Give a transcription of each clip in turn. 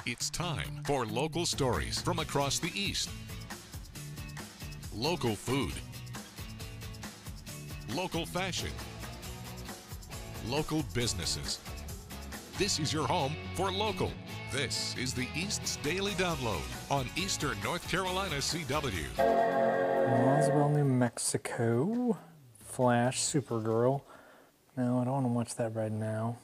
It's time for local stories from across the East. Local food. Local fashion. Local businesses. This is your home for local. This is the East's Daily Download on Eastern North Carolina CW. Roswell, New Mexico. Flash, Supergirl. No, I don't want to watch that right now.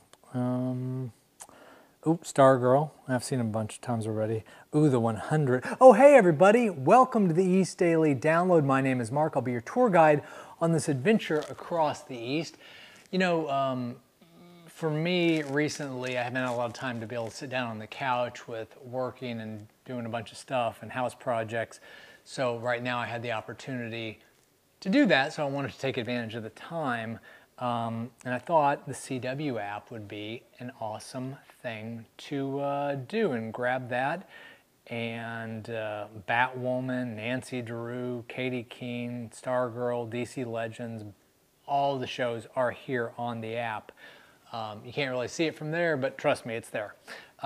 Stargirl. I've seen a bunch of times already. The 100. Oh, hey everybody. Welcome to the East Daily Download. My name is Mark. I'll be your tour guide on this adventure across the East. You know, for me recently, I haven't had a lot of time to be able to sit down on the couch with working and doing a bunch of stuff and house projects. So right now I had the opportunity to do that, so I wanted to take advantage of the time. And I thought the CW app would be an awesome thing to do, and grab that. And Batwoman, Nancy Drew, Katie Keene, Stargirl, DC Legends, all the shows are here on the app. You can't really see it from there, but trust me, it's there.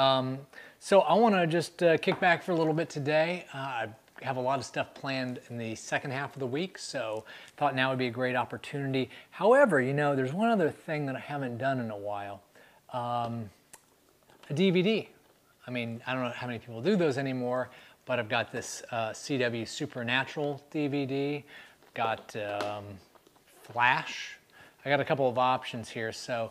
So I want to just kick back for a little bit today. I have a lot of stuff planned in the second half of the week, so thought now would be a great opportunity. However, you know, there's one other thing that I haven't done in a while. A DVD. I mean, I don't know how many people do those anymore, but I've got this CW Supernatural DVD, got Flash. I got a couple of options here, so,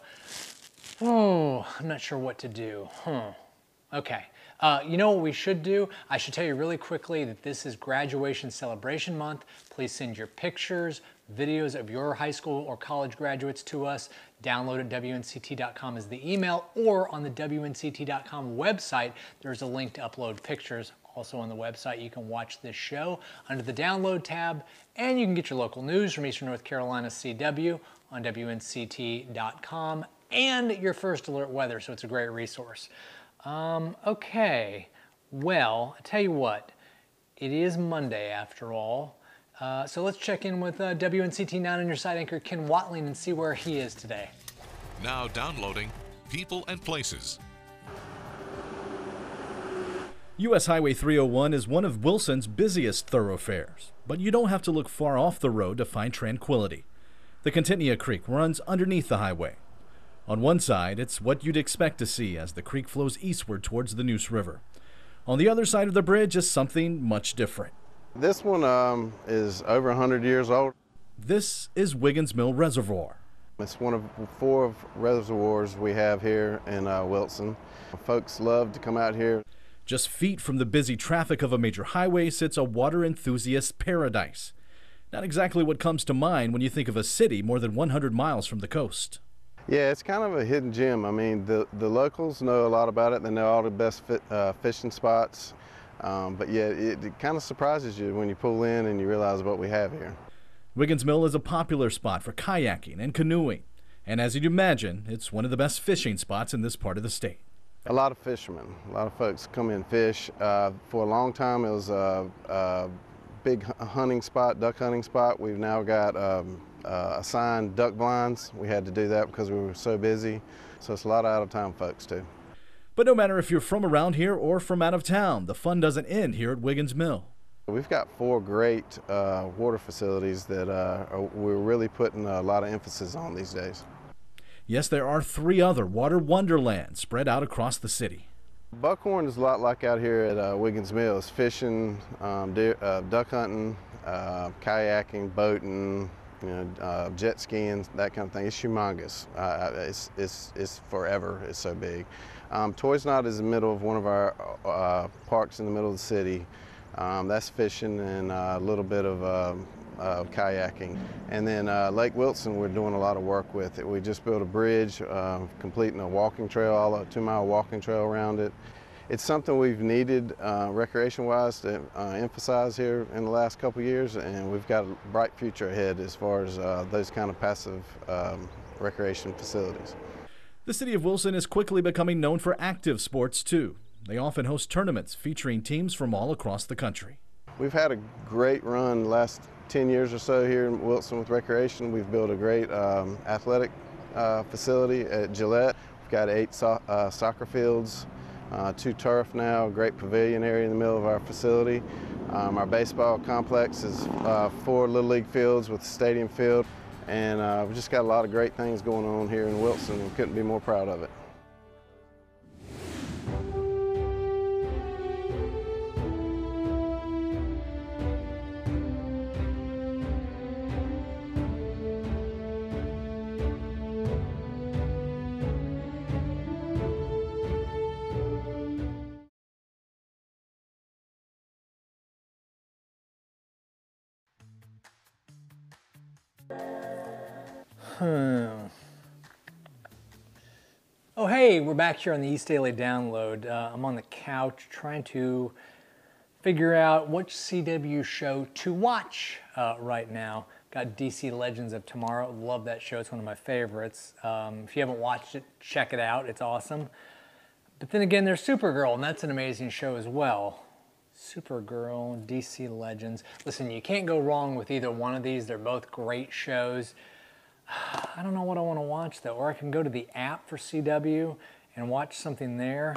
I'm not sure what to do. Okay. You know what we should do? I should tell you really quickly that this is graduation celebration month. Please send your pictures, videos of your high school or college graduates to us. Download at WNCT.com is the email, or on the WNCT.com website, there's a link to upload pictures. Also on the website, you can watch this show under the download tab, and you can get your local news from Eastern North Carolina CW on WNCT.com and your first alert weather, so it's a great resource. Okay, well, I tell you what, it is Monday after all, so let's check in with WNCT 9 on your side anchor Ken Watling and see where he is today. Now downloading People and Places. U.S. Highway 301 is one of Wilson's busiest thoroughfares, but you don't have to look far off the road to find tranquility. The Contentnia Creek runs underneath the highway. On one side, it's what you'd expect to see as the creek flows eastward towards the Neuse River. On the other side of the bridge is something much different. This one is over 100 years old. This is Wiggins Mill Reservoir. It's one of 4 reservoirs we have here in Wilson. Folks love to come out here. Just feet from the busy traffic of a major highway sits a water enthusiast's paradise. Not exactly what comes to mind when you think of a city more than 100 miles from the coast. Yeah, it's kind of a hidden gem. I mean, the locals know a lot about it. They know all the best fishing spots. But yeah, it kind of surprises you when you pull in and you realize what we have here. Wiggins Mill is a popular spot for kayaking and canoeing. And as you'd imagine, it's one of the best fishing spots in this part of the state. A lot of fishermen, a lot of folks come in and fish. For a long time, it was a big hunting spot, duck hunting spot. We've now got assigned duck blinds. We had to do that because we were so busy. So it's a lot of out-of-town folks too. But no matter if you're from around here or from out of town, the fun doesn't end here at Wiggins Mill. We've got 4 great water facilities that we're really putting a lot of emphasis on these days. Yes, there are 3 other water wonderlands spread out across the city. Buckhorn is a lot like out here at Wiggins Mill. It's fishing, duck hunting, kayaking, boating, you know, jet skiing, that kind of thing. It's humongous. It's forever. It's so big. Toys Knot is in the middle of one of our parks in the middle of the city. That's fishing and a little bit of kayaking. And then Lake Wilson, we're doing a lot of work with it. We just built a bridge, completing a walking trail, a 2-mile walking trail around it. It's something we've needed recreation-wise to emphasize here in the last couple of years, and we've got a bright future ahead as far as those kind of passive recreation facilities. The city of Wilson is quickly becoming known for active sports too. They often host tournaments featuring teams from all across the country. We've had a great run the last 10 years or so here in Wilson with recreation. We've built a great athletic facility at Gillette. We've got 8 soccer fields. 2 turf now, great pavilion area in the middle of our facility. Our baseball complex is 4 Little League fields with a stadium field, and we've just got a lot of great things going on here in Wilson, and couldn't be more proud of it. Oh hey, we're back here on the East Daily Download. I'm on the couch trying to figure out which CW show to watch right now. Got DC Legends of Tomorrow. Love that show. It's one of my favorites. If you haven't watched it, check it out. It's awesome. But then again, there's Supergirl, and that's an amazing show as well. Supergirl, DC Legends. Listen, you can't go wrong with either one of these. They're both great shows. I don't know what I want to watch though, or I can go to the app for CW and watch something there.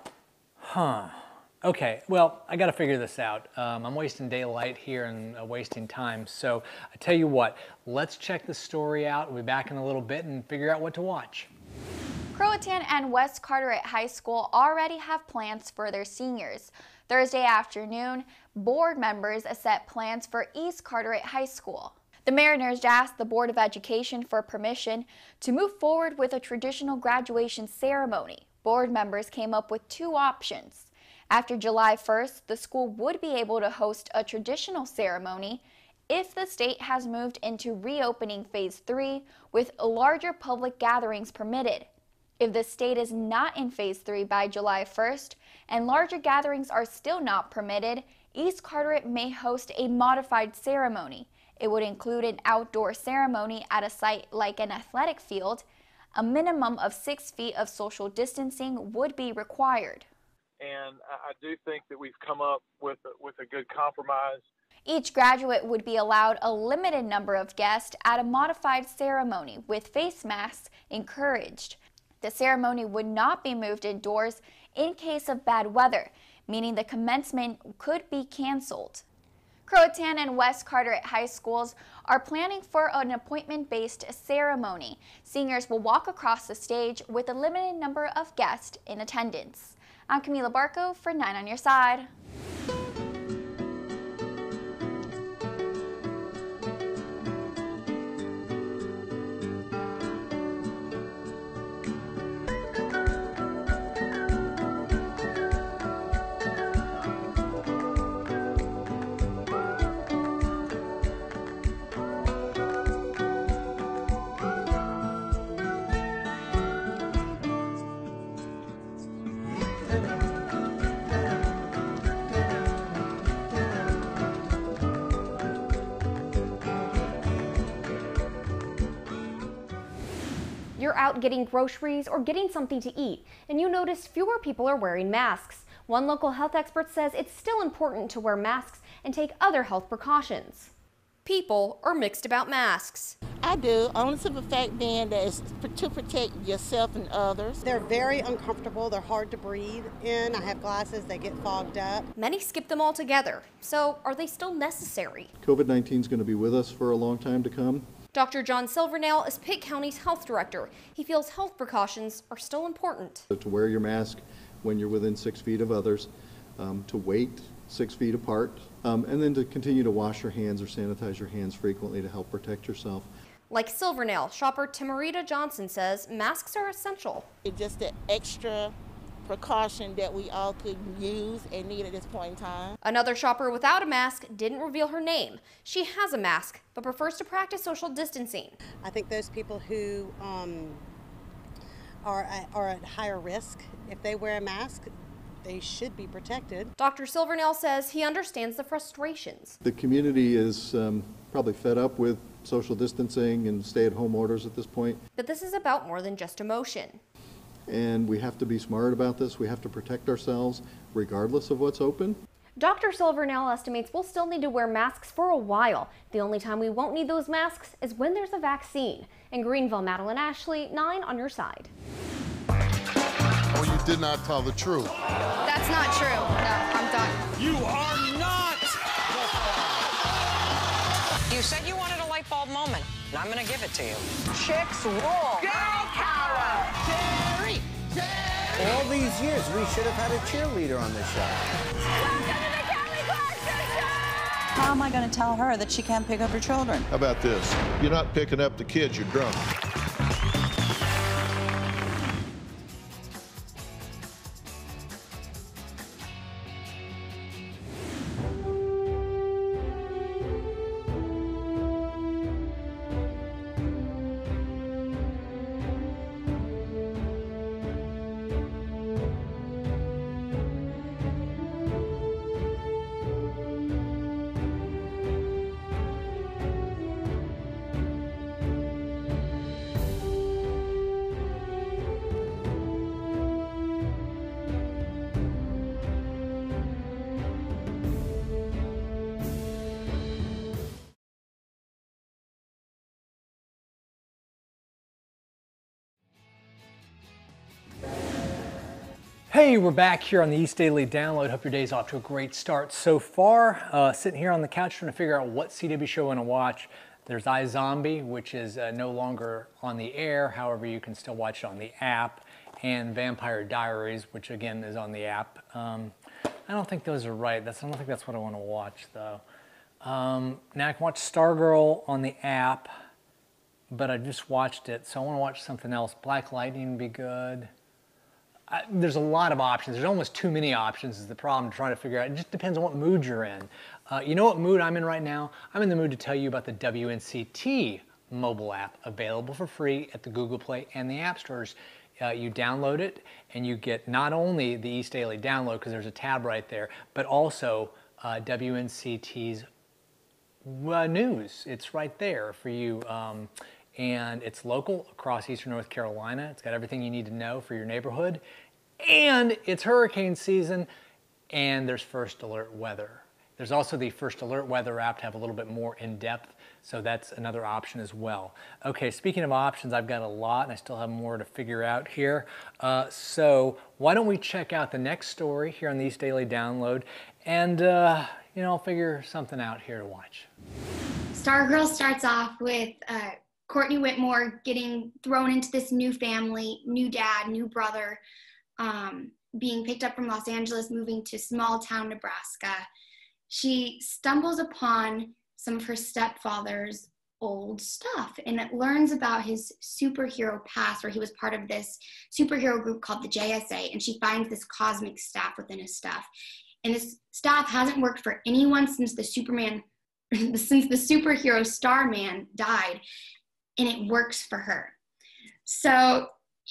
Okay, well, I got to figure this out. I'm wasting daylight here and wasting time. So I tell you what, let's check the story out. We'll be back in a little bit and figure out what to watch. Croatan and West Carteret High School already have plans for their seniors. Thursday afternoon, board members set plans for East Carteret High School. The Mariners asked the Board of Education for permission to move forward with a traditional graduation ceremony. Board members came up with 2 options. After July 1st, the school would be able to host a traditional ceremony if the state has moved into reopening Phase 3 with larger public gatherings permitted. If the state is not in Phase 3 by July 1st and larger gatherings are still not permitted, East Carteret may host a modified ceremony. It would include an outdoor ceremony at a site like an athletic field. A minimum of 6 feet of social distancing would be required. And I do think that we've come up with a good compromise. Each graduate would be allowed a limited number of guests at a modified ceremony with face masks encouraged. The ceremony would not be moved indoors in case of bad weather, meaning the commencement could be canceled. Croatan and West Carteret High Schools are planning for an appointment-based ceremony. Seniors will walk across the stage with a limited number of guests in attendance. I'm Camila Barco for 9 on Your Side. You're out getting groceries or getting something to eat, and you notice fewer people are wearing masks. One local health expert says it's still important to wear masks and take other health precautions. People are mixed about masks. I do, only to the fact being that it's to protect yourself and others. They're very uncomfortable, they're hard to breathe in. I have glasses, they get fogged up. Many skip them altogether. So are they still necessary? COVID-19 is going to be with us for a long time to come. Dr. John Silvernail is Pitt County's health director. He feels health precautions are still important. To wear your mask when you're within 6 feet of others, to wait 6 feet apart, and then to continue to wash your hands or sanitize your hands frequently to help protect yourself. Like Silvernail, shopper Timarita Johnson says masks are essential. It's just the extra precaution that we all could use and need at this point in time. Another shopper without a mask didn't reveal her name. She has a mask, but prefers to practice social distancing. I think those people who are at higher risk, if they wear a mask, they should be protected. Dr. Silvernail says he understands the frustrations. The community is probably fed up with social distancing and stay-at-home orders at this point. But this is about more than just emotion. And we have to be smart about this. We have to protect ourselves regardless of what's open. Dr. Silvernail estimates we'll still need to wear masks for a while. The only time we won't need those masks is when there's a vaccine. In Greenville, Madeline Ashley, 9 on Your Side. When you did not tell the truth. That's not true. No, I'm done. You are not! You said you wanted a light bulb moment, and I'm gonna give it to you. Chicks rule! Girl power! Terry! All these years, we should have had a cheerleader on this show. How am I going to tell her that she can't pick up her children? How about this? You're not picking up the kids, you're drunk. Hey, we're back here on the East Daily Download. Hope your day's off to a great start so far. Sitting here on the couch trying to figure out what CW show I want to watch. There's iZombie, which is no longer on the air. However, you can still watch it on the app. And Vampire Diaries, which again is on the app. I don't think those are right. I don't think that's what I want to watch, though. Now I can watch Stargirl on the app, but I just watched it, so I want to watch something else. Black Lightning would be good. There's a lot of options. There's almost too many options is the problem, trying to figure out. It just depends on what mood you're in. You know what mood I'm in right now? I'm in the mood to tell you about the WNCT mobile app, available for free at the Google Play and the App Stores. You download it and you get not only the East Daily Download, because there's a tab right there, but also WNCT's news. It's right there for you. And it's local across Eastern North Carolina. It's got everything you need to know for your neighborhood. And it's hurricane season, and there's First Alert Weather. There's also the First Alert Weather app to have a little bit more in-depth, so that's another option as well. Okay, speaking of options, I've got a lot, and I still have more to figure out here. So why don't we check out the next story here on the East Daily Download, and you know, I'll figure something out here to watch. Stargirl starts off with Courtney Whitmore getting thrown into this new family, new dad, new brother, being picked up from Los Angeles, moving to small town Nebraska. She stumbles upon some of her stepfather's old stuff and it learns about his superhero past, where he was part of this superhero group called the JSA, and she finds this cosmic staff within his stuff. And this staff hasn't worked for anyone since the superhero Starman died. And it works for her. So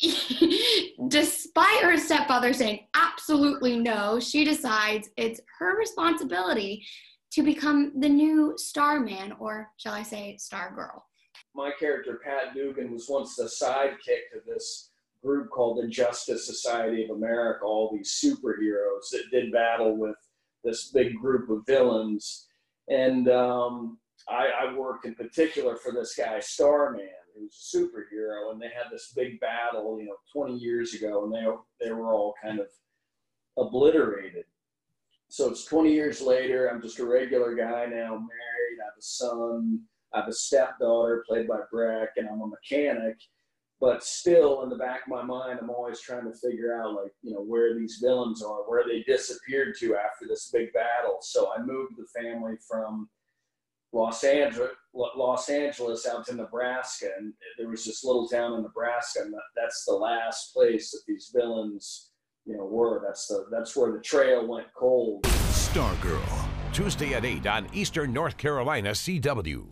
despite her stepfather saying absolutely no, she decides it's her responsibility to become the new Starman, or shall I say Stargirl. My character, Pat Dugan, was once the sidekick to this group called the Justice Society of America, all these superheroes that did battle with this big group of villains. And I worked in particular for this guy, Starman, who's a superhero, and they had this big battle, 20 years ago, and they were all kind of obliterated. So it's 20 years later. I'm just a regular guy now, married. I have a son. I have a stepdaughter played by Breck, and I'm a mechanic. But still, in the back of my mind, I'm always trying to figure out, where these villains are, where they disappeared to after this big battle. So I moved the family from Los Angeles out to Nebraska, and there was this little town in Nebraska, and that's the last place that these villains, were. That's where the trail went cold. Stargirl, Tuesday at 8 on Eastern North Carolina CW.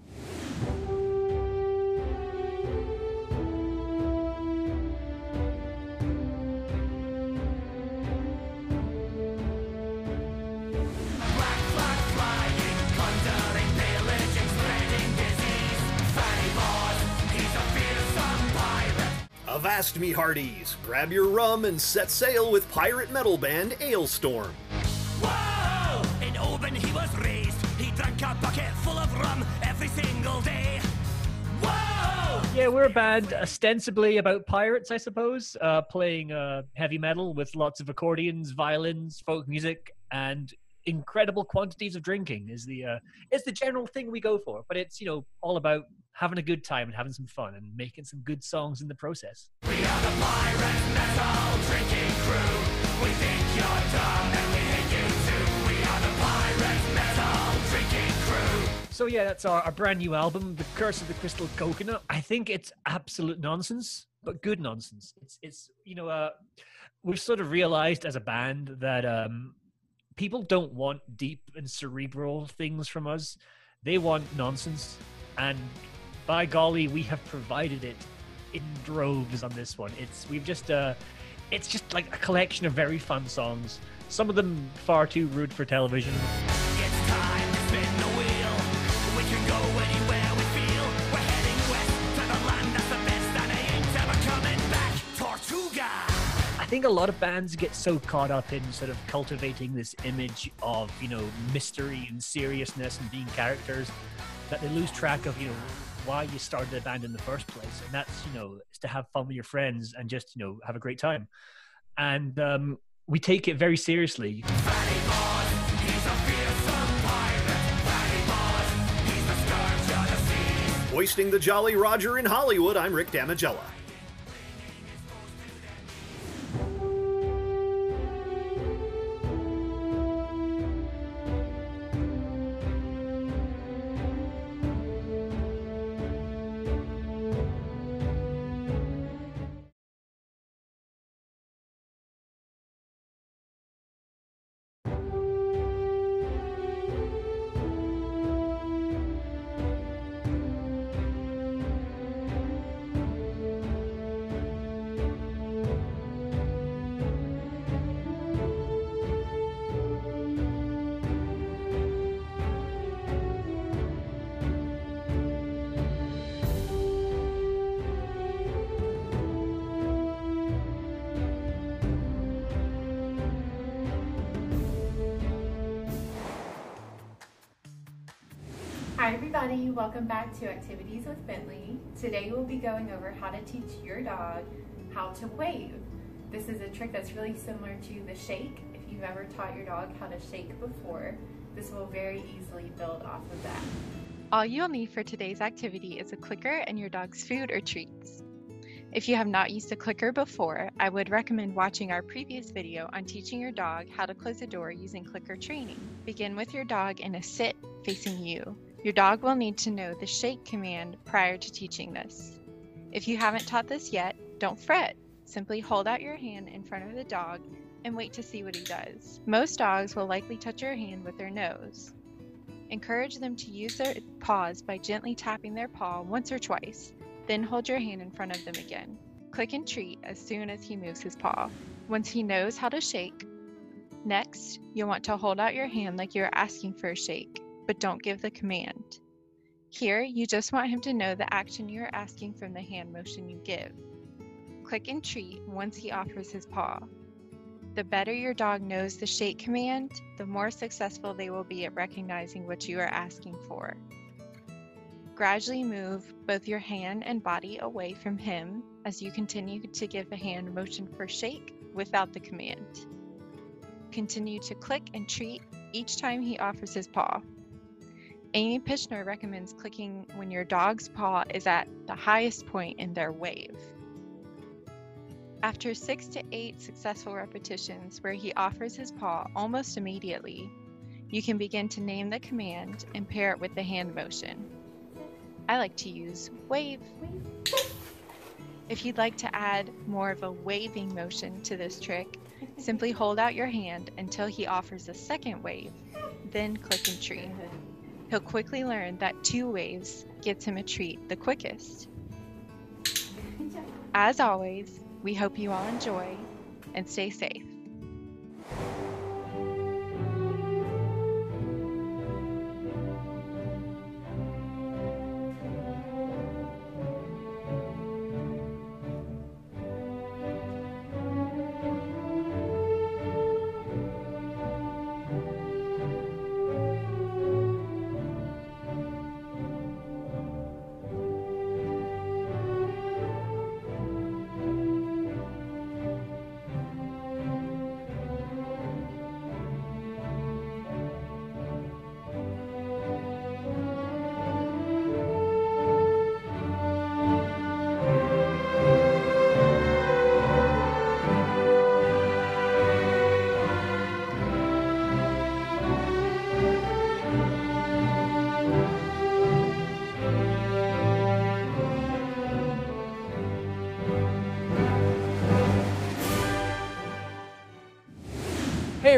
Avast me hearties, grab your rum and set sail with pirate metal band Ailstorm. Whoa! In Oban he was raised. He drank a bucket full of rum every single day. Yeah, we're a band ostensibly about pirates, I suppose, playing heavy metal with lots of accordions, violins, folk music, and incredible quantities of drinking is the general thing we go for. But it's, all about having a good time and having some fun and making some good songs in the process. We are the pirate metal drinking crew. We think you're dumb and we hate you too. We are the pirate metal drinking crew. So yeah, that's our brand new album, The Curse of the Crystal Coconut. I think it's absolute nonsense, but good nonsense. It's we've sort of realized as a band that people don't want deep and cerebral things from us. They want nonsense, and by golly, we have provided it in droves on this one. It's just like a collection of very fun songs. Some of them far too rude for television. It's time to spin the wheel. We can go anywhere we feel. We're heading west to the land that's the best, and they ain't ever coming back. Tortuga! I think a lot of bands get so caught up in sort of cultivating this image of, mystery and seriousness and being characters that they lose track of, why you started a band in the first place. And that's, is to have fun with your friends and just, have a great time. And we take it very seriously. Hoisting the Jolly Roger in Hollywood, I'm Rick Damigella. Hi everybody, welcome back to Activities with Bentley. Today we'll be going over how to teach your dog how to wave. This is a trick that's really similar to the shake. If you've ever taught your dog how to shake before, this will very easily build off of that. All you'll need for today's activity is a clicker and your dog's food or treats. If you have not used a clicker before, I would recommend watching our previous video on teaching your dog how to close a door using clicker training. Begin with your dog in a sit facing you. Your dog will need to know the shake command prior to teaching this. If you haven't taught this yet, don't fret. Simply hold out your hand in front of the dog and wait to see what he does. Most dogs will likely touch your hand with their nose. Encourage them to use their paws by gently tapping their paw once or twice, then hold your hand in front of them again. Click and treat as soon as he moves his paw, once he knows how to shake. Next, you'll want to hold out your hand like you're asking for a shake, but don't give the command. Here, you just want him to know the action you're asking from the hand motion you give. Click and treat once he offers his paw. The better your dog knows the shake command, the more successful they will be at recognizing what you are asking for. Gradually move both your hand and body away from him as you continue to give the hand motion for shake without the command. Continue to click and treat each time he offers his paw. Amy Pichner recommends clicking when your dog's paw is at the highest point in their wave. After 6 to 8 successful repetitions where he offers his paw almost immediately, you can begin to name the command and pair it with the hand motion. I like to use wave. If you'd like to add more of a waving motion to this trick, simply hold out your hand until he offers a second wave, then click and treat. He'll quickly learn that 2 waves gets him a treat the quickest. As always, we hope you all enjoy and stay safe.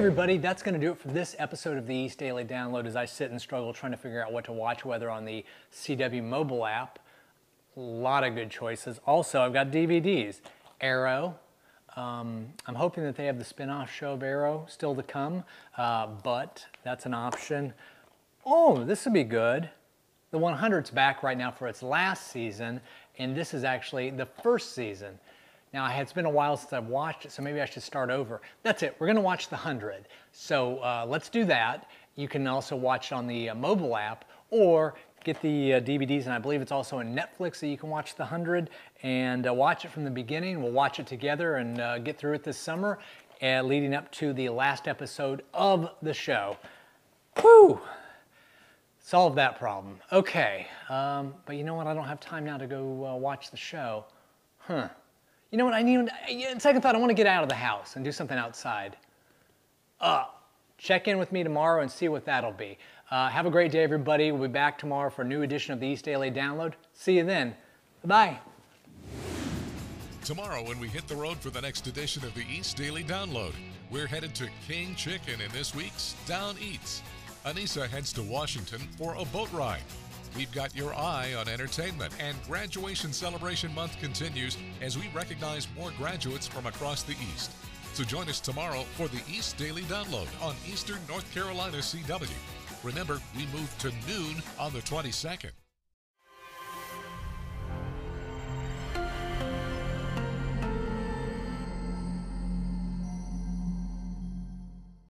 everybody, that's going to do it for this episode of the East Daily Download as I sit and struggle trying to figure out what to watch, whether on the CW mobile app. A lot of good choices. Also, I've got DVDs. Arrow. I'm hoping that they have the spin-off show of Arrow still to come, but that's an option. Oh, this would be good. The 100's back right now for its last season, and this is actually the first season. Now, it's been a while since I've watched it, so maybe I should start over. That's it. We're going to watch the 100. So let's do that. You can also watch it on the mobile app or get the DVDs, and I believe it's also on Netflix that you can watch the 100 and watch it from the beginning. We'll watch it together and get through it this summer, leading up to the last episode of the show. Whew! Solved that problem. Okay, but you know what? I don't have time now to go watch the show. Huh. You know what, I need, second thought, I want to get out of the house and do something outside. Check in with me tomorrow and see what that'll be. Have a great day, everybody. We'll be back tomorrow for a new edition of the East Daily Download. See you then. Bye-bye. Tomorrow, when we hit the road for the next edition of the East Daily Download, we're headed to King Chicken in this week's Down Eats. Anissa heads to Washington for a boat ride. We've got your eye on entertainment, and Graduation Celebration Month continues as we recognize more graduates from across the East. So join us tomorrow for the East Daily Download on Eastern North Carolina CW. Remember, we move to noon on the 22nd.